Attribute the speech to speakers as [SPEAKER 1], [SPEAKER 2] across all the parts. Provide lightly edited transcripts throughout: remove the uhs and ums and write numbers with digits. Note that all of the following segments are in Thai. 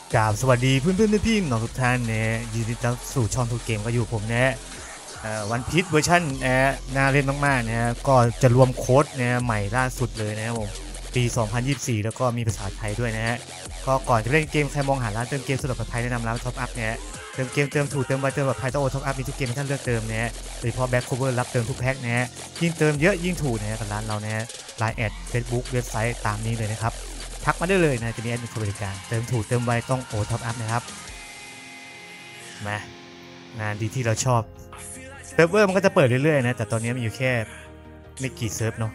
[SPEAKER 1] กราบสวัสดีเพื่อนๆพี่น้องทุกท่านนะยินดีต้อนรับสู่ช่องทุกเกมก็อยู่ผมนะวันพีชเวอร์ชันน่าเล่นมากๆนะก็จะรวมโค้ดนะใหม่ล่าสุดเลยนะครับผมปี 2024 แล้วก็มีภาษาไทยด้วยนะฮะก็ก่อนจะเล่นเกมใครมองหาร้านเติมเกมสะดวกปลอดภัยแนะนำร้านท็อปอัพเนี่ยเติมเกมเติมถูกเติมไวเติมปลอดภัยต้องโอท็อปอัพมีทุกเกมให้ท่านเลือกเติมนะโดยเฉพาะแบ็คโคเวอร์รับเติมทุกแพ็คนะยิ่งเติมเยอะยิ่งถูกนะกับร้านเรานะไลน์แอดเฟซบุ๊กเว็บไซต์ตามนี้เลยนะครับทักมาได้เลยนะจะมีแอดมินบริการเติมถูกเติมไวต้องโอท็อปอัพนะครับมางานดีที่เราชอบเซิร์ฟเวอร์มันก็จะเปิดเรื่อยๆนะแต่ตอนนี้มันอยู่แค่ไม่กี่เซิร์ฟเนาะ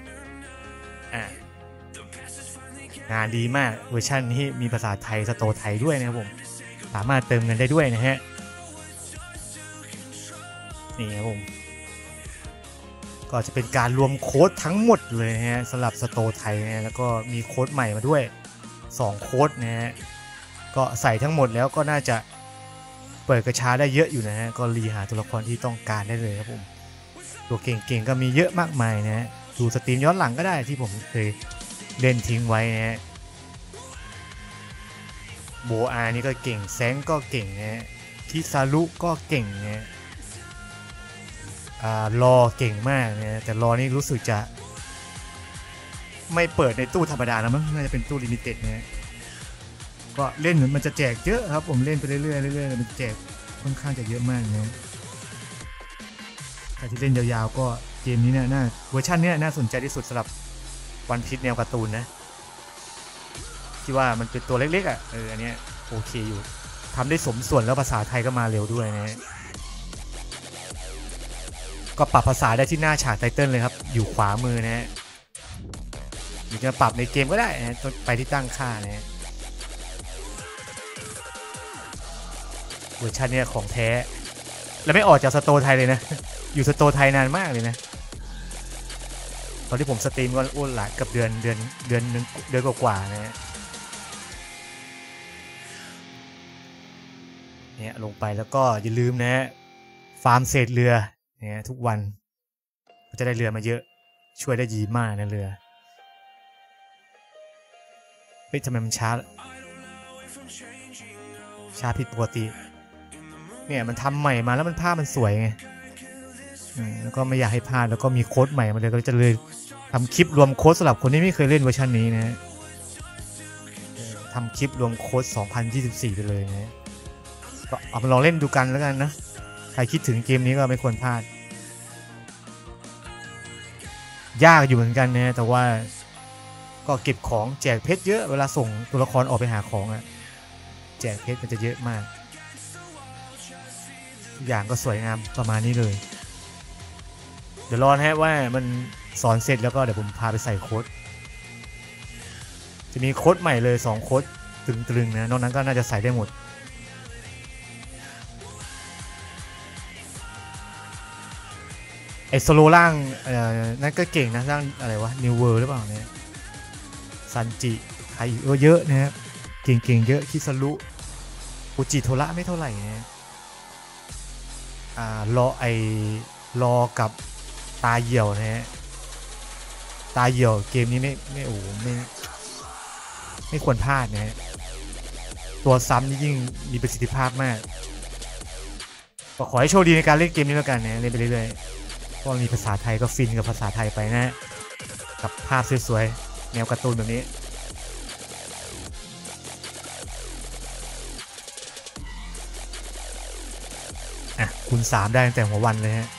[SPEAKER 1] งานดีมากเวอร์ชันนี้มีภาษาไทยสโตไทยด้วยนะครับผมสามารถเติมเงินได้ด้วยนะฮะนี่ครับผมก็จะเป็นการรวมโค้ดทั้งหมดเลยนะฮะสำหรับสโตไทยนะแล้วก็มีโค้ดใหม่มาด้วย2โค้ดนะฮะก็ใส่ทั้งหมดแล้วก็น่าจะเปิดกระชาได้เยอะอยู่นะฮะก็รีหาตัวละครที่ต้องการได้เลยครับผมตัวเก่งๆก็มีเยอะมากมายนะฮะดูสตรีมย้อนหลังก็ได้ที่ผมเคยเล่นทิ้งไว้นะฮะโบอานี่ก็เก่งแซงก็เก่งนะทิซารุก็เก่งนะรอเก่งมากนะแต่รอนี่รู้สึกจะไม่เปิดในตู้ธรรมดาแล้วมั้งน่าจะเป็นตู้ลิมิเต็ดนะก็เล่นมันจะแจกเยอะครับผมเล่นไปเรื่อยๆเรื่อยๆมันแจกค่อนข้างจะเยอะมากนะแต่ที่เล่นยาวๆก็เกมนี้เนี่ยน่าเวอร์ชันนี้น่าสนใจที่สุดสำหรับวันพีชแนวการ์ตูนนะที่ว่ามันเป็นตัวเล็กๆอ่ะอันนี้โอเคอยู่ทำได้สมส่วนแล้วภาษาไทยก็มาเร็วด้วยนะก็ปรับภาษาได้ที่หน้าฉากไตเติลเลยครับอยู่ขวามือนะหรือจะปรับในเกมก็ได้นะไปที่ตั้งค่านะเวอร์ชันเนี้ยของแท้แล้วไม่ออกจากสโตร์ไทยเลยนะอยู่สโตร์ไทยนานมากเลยนะตอนที่ผมสตรีมก็อ้วนหลายกับเดือนนึงเดือนกว่าๆนะเนี่ยลงไปแล้วก็อย่าลืมนะฟาร์มเศษเรือเนี่ยทุกวันก็จะได้เรือมาเยอะช่วยได้ดีมากนะเรือเฮ้ยทำไมมันช้าผิดปกติเนี่ยมันทำใหม่มาแล้วมันภาพมันสวยไงแล้วก็ไม่อยากให้พลาดแล้วก็มีโค้ดใหม่มาเลยก็จะเลยทำคลิปรวมโค้ดสำหรับคนที่ไม่เคยเล่นเวอร์ชันนี้นะทำคลิปรวมโค้ด 2024 ไปเลยนะก็เอามาลองเล่นดูกันแล้วกันนะใครคิดถึงเกมนี้ก็ไม่ควรพลาดยากอยู่เหมือนกันนะแต่ว่าก็เก็บของแจกเพชรเยอะเวลาส่งตัวละครออกไปหาของอะแจกเพชรมันจะเยอะมากทุกอย่างก็สวยงามประมาณนี้เลยเดี๋ยวรอนะว่ามันสอนเสร็จแล้วก็เดี๋ยวผมพาไปใส่โค้ดจะมีโค้ดใหม่เลย2โค้ดตึงๆนะนอกนั้นก็น่าจะใส่ได้หมดไอโซโลล่างนั่นก็เก่งนะสร้างอะไรวะนิวเวิร์หรือเปล่าเนี่ยซันจิใครเยอะนะครับเก่งๆเยอะคิซารุอุจิโทระไม่เท่าไหร่นะรอกับตาเหี่ยวนะฮะตาเหี่ยวเกมนี้ไม่โอ้ไม่ควรพลาดนะฮะตัวซ้ำนี่ยิ่งมีประสิทธิภาพมากก็ขอให้โชคดีในการเล่นเกมนี้แล้วกันนะเล่นไปเรื่อยๆก็มีภาษาไทยก็ฟินกับภาษาไทยไปนะกับภาพสวยๆแนวการ์ตูนแบบนี้คูณ 3ได้ตั้งแต่หัววันเลยฮะ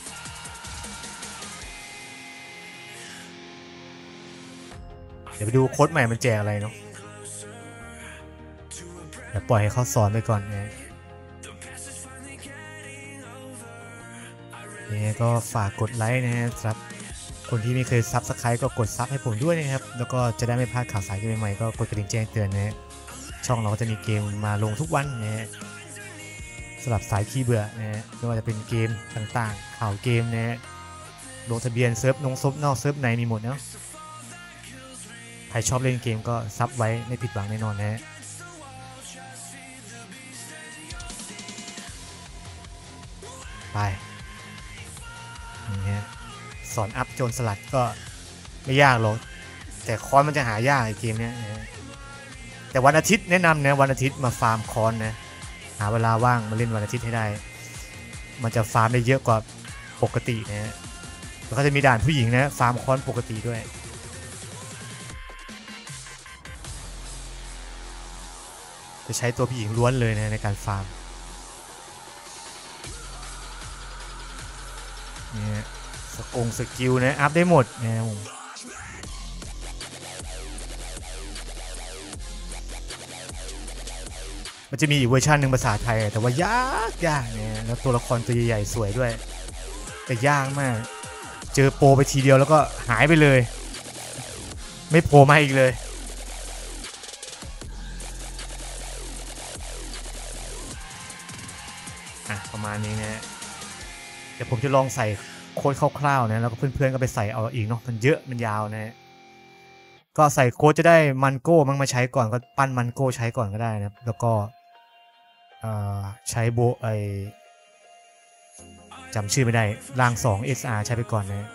[SPEAKER 1] เดี๋ยวไปดูโค้ดใหม่มันแจกอะไรเนาะเดี๋ยวปล่อยให้เขาสอนไปก่อนนะนี่ก็ฝากกดไลค์นะครับคนที่ไม่เคยซับสไครต์ก็กดซับให้ผมด้วยนะครับแล้วก็จะได้ไม่พลาดข่าวสารเกมใหม่ก็กดกระดิ่งแจ้งเตือนนะช่องเราก็จะมีเกมมาลงทุกวันนะสำหรับสายขี้เบื่อนะไม่ว่าจะเป็นเกมต่างๆข่าวเกมนะลงทะเบียนเซิร์ฟนอกเซิร์ฟไหนมีหมดเนาะใครชอบเล่นเกมก็ซับไว้ไม่ผิดหวังแน่นอนนะไปนี่สอนอัพโจรสลัดก็ไม่ยากหรอกแต่คอนมันจะหายากไอเกมเนี้ยแต่วันอาทิตย์แนะนำนะวันอาทิตย์มาฟาร์มคอนนะหาเวลาว่างมาเล่นวันอาทิตย์ให้ได้มันจะฟาร์มได้เยอะกว่าปกตินะแล้วก็จะมีด่านผู้หญิงนะฟาร์มคอนปกติด้วยจะใช้ตัวผู้หญิงล้วนเลยนะในการฟาร์มเนี่ยสกิลนะอัพได้หมดนะมันจะมีอีกเวอร์ชันหนึ่งภาษาไทยแต่ว่ายากเนี่ยแล้วตัวละครตัวใหญ่ๆสวยด้วยแต่ยากมากเจอโปรไปทีเดียวแล้วก็หายไปเลยไม่โผล่มาอีกเลยประมาณนี้นะเดี๋ยวผมจะลองใส่โค้ดคร่าวๆนะแล้วก็เพื่อนๆก็ไปใส่เอาอีกเนาะมันเยอะมันยาวนะก็ใส่โค้ดจะได้มันโก้มาใช้ก่อนก็ปั้นมันโก้ใช้ก่อนก็ได้นะแล้วก็ใช้โบจำชื่อไม่ได้ราง2 SR ใช้ไปก่อนนะ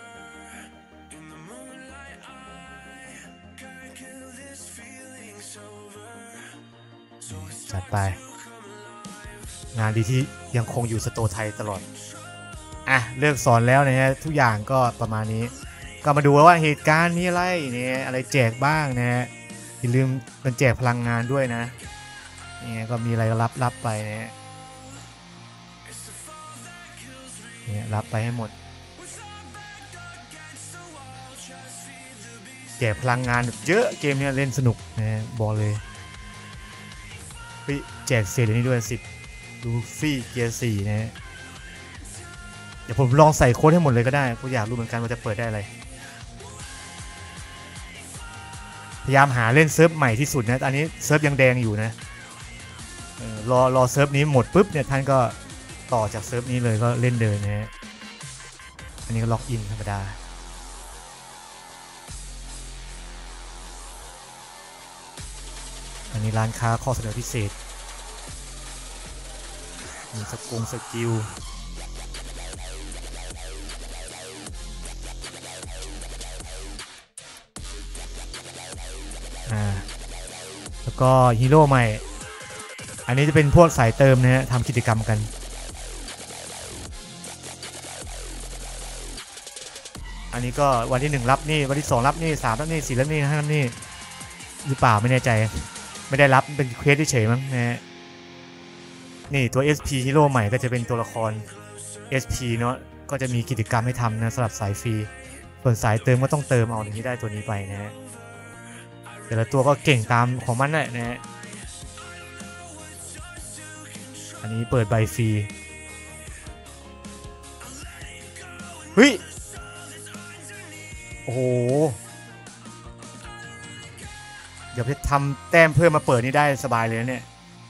[SPEAKER 1] จัดไปงานดีที่ยังคงอยู่สโตไทยตลอดเลิกสอนแล้วนะฮะทุกอย่างก็ประมาณนี้ก็มาดูว่าเหตุการณ์มีอะไรเนี่ยอะไรแจกบ้างนะฮะอย่าลืมมันแจกพลังงานด้วยนะเนี่ยก็มีอะไรรับไปนะเนี่ยรับไปให้หมดแจกพลังงานเยอะเกมนี้เล่นสนุกนะบอกเลยแจกเศษนี้ด้วย10 ลูฟี่เกียร์4นะเดี๋ยวผมลองใส่โค้ดให้หมดเลยก็ได้ผมอยากรู้เหมือนกันว่าจะเปิดได้อะไรพยายามหาเล่นเซิร์ฟใหม่ที่สุดนะอันนี้เซิร์ฟยังแดงอยู่นะรอเซิร์ฟนี้หมดปุ๊บเนี่ยท่านก็ต่อจากเซิร์ฟนี้เลยก็เล่นเดินนะฮะอันนี้ก็ล็อกอินธรรมดาอันนี้ร้านค้าข้อเสนอพิเศษมีสกิลแล้วก็ฮีโร่ใหม่อันนี้จะเป็นพวกสายเติมนะฮะทำกิจกรรมกันอันนี้ก็วันที่1รับนี่วันที่2รับนี่3รับนี่4รับนี่5รับนี่หรือเปล่าไม่แน่ใจไม่ได้รับเป็นเควสเฉยมั้งนะฮะนี่ตัว SP ฮีโร่ใหม่ก็จะเป็นตัวละคร SP เนาะก็จะมีกิจกรรมให้ทำนะสำหรับสายฟรีส่วนสายเติมก็ต้องเติมเอาอย่างนี้ได้ตัวนี้ไปนะฮะแต่ละตัวก็เก่งตามของมันแหละนะฮะอันนี้เปิดใบฟรีเฮ้ยโอ้โหเดี๋ยวจะทำแต้มเพิ่มมาเปิดนี่ได้สบายเลยนะเนี่ย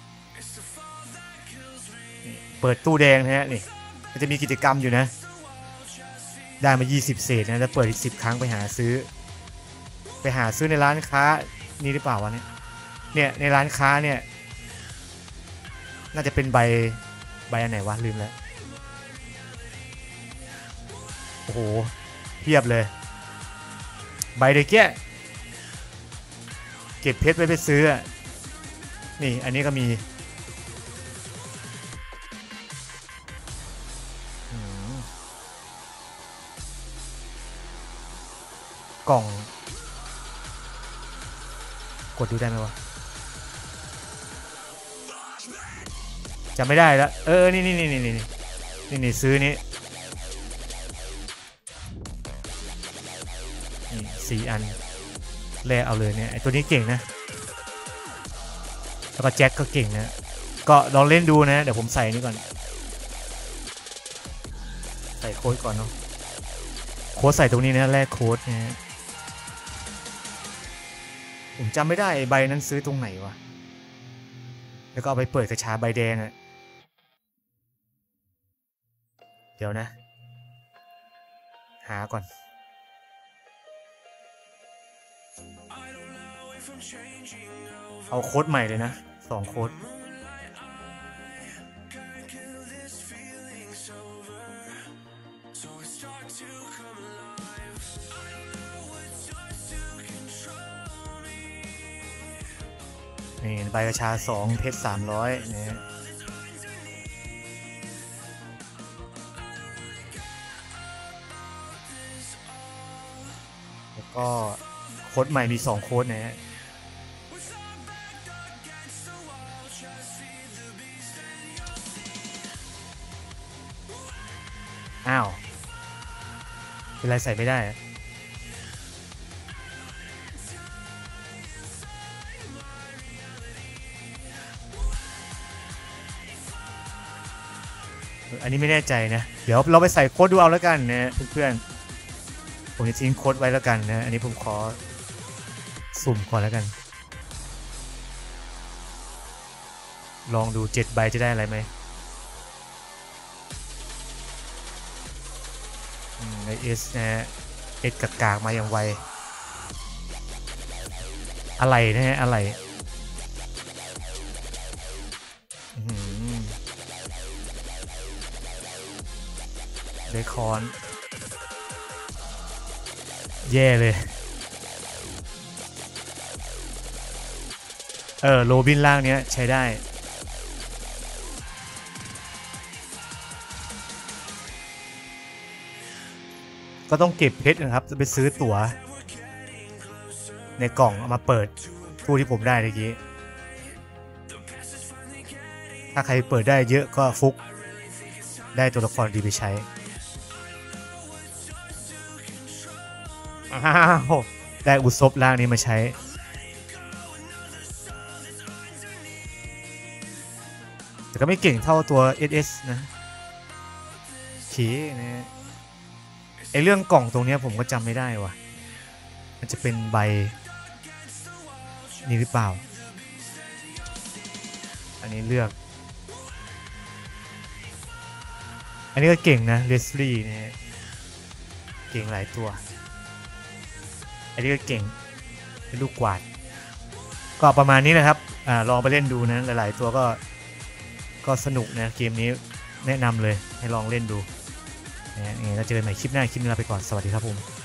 [SPEAKER 1] เปิดตู้แดงนะฮะนี่มันจะมีกิจกรรมอยู่นะได้มา20 เศษนะแล้วเปิดอีก10 ครั้งไปหาซื้อในร้านค้านี่หรือเปล่าวะเนี่ยในร้านค้าเนี่ยน่าจะเป็นใบอันไหนวะลืมแล้วโอ้โหเพียบเลยใบเด็กแก่เก็บเพชรไปซื้อนี่อันนี้ก็มีกล่องกดดูได้ไหมวะจำไม่ได้แล้วนี่ซื้อนี้4 อันแลกเอาเลยเนี่ยไอตัวนี้เก่งนะแล้วก็แจ็คก็เก่งนะก็ลองเล่นดูนะเดี๋ยวผมใส่นี่ก่อนใส่โค้ดก่อนเนาะโค้ดใส่ตรงนี้นะแลกโค้ดนะผมจำไม่ได้ใบนั้นซื้อตรงไหนวะแล้วก็เอาไปเปิดกระชาใบแดงอะเดี๋ยวนะหาก่อนเอาโค้ดใหม่เลยนะ2 โค้ดนี่ใบกระชา2เพชร300นะฮะแล้วก็โค้ดใหม่มี2โค้ดนะฮะอ้าวเป็นไรใส่ไม่ได้อันนี้ไม่แน่ใจนะเดี๋ยวเราไปใส่โค้ดดูเอาแล้วกันนะเพื่อนๆผมจะทิ้งโค้ดไว้แล้วกันนะอันนี้ผมขอสุ่มก่อนแล้วกันลองดู7ใบจะได้อะไรไหมในเอสนะฮะเอสกากมาอย่างไวอะไรนะฮะอะไรเดคอนแย่เลยโรบินล่างเนี้ยใช้ได้ก็ต้องเก็บเพชรนะครับจะไปซื้อตั๋วในกล่องเอามาเปิดผู้ที่ผมได้เมื่อกี้ถ้าใครเปิดได้เยอะก็ฟุกได้ตัวละครดีไปใช้อ้าวได้อุศบล่างนี้มาใช้แต่ก็ไม่เก่งเท่าตัว SS นะนะไอเรื่องกล่องตรงนี้ผมก็จำไม่ได้ว่ะมันจะเป็นใบนี่หรือเปล่าอันนี้เลือกอันนี้ก็เก่งนะเลสลี่เนี่ยเก่งหลายตัวอันนี้ก็เก่งเป็นลูกกวาดก็ประมาณนี้นะครับลองไปเล่นดูนะหลายๆตัวก็สนุกนะเกมนี้แนะนำเลยให้ลองเล่นดูนะแล้วเจอกันใหม่คลิปหน้าลาไปก่อนสวัสดีครับผม